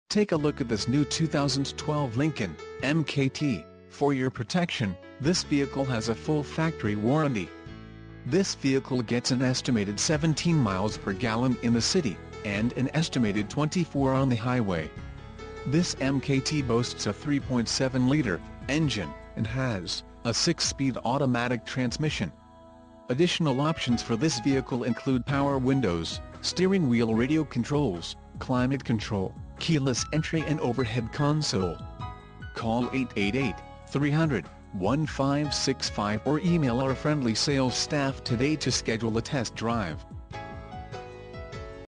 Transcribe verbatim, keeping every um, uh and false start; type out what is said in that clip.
Take a look at this new two thousand twelve Lincoln M K T. For your protection, this vehicle has a full factory warranty. This vehicle gets an estimated seventeen miles per gallon in the city, and an estimated twenty-four on the highway. This M K T boasts a three point seven liter engine, and has a six-speed automatic transmission. Additional options for this vehicle include power windows, steering wheel radio controls, climate control, keyless entry and overhead console. Call eight eight eight, three hundred, one five six five or email our friendly sales staff today to schedule a test drive.